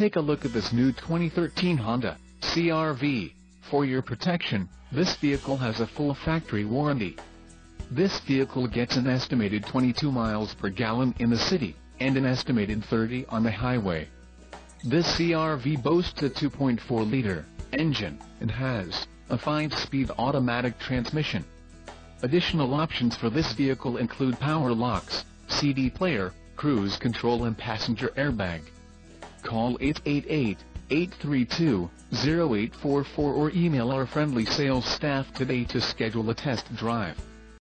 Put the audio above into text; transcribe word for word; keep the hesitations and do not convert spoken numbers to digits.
Take a look at this new twenty thirteen Honda C R V. For your protection, this vehicle has a full factory warranty. This vehicle gets an estimated twenty-two miles per gallon in the city, and an estimated thirty on the highway. This C R V boasts a two point four liter engine, and has a five-speed automatic transmission. Additional options for this vehicle include power locks, C D player, cruise control and passenger airbag. Call eight eight eight, eight three two, zero eight four four or email our friendly sales staff today to schedule a test drive.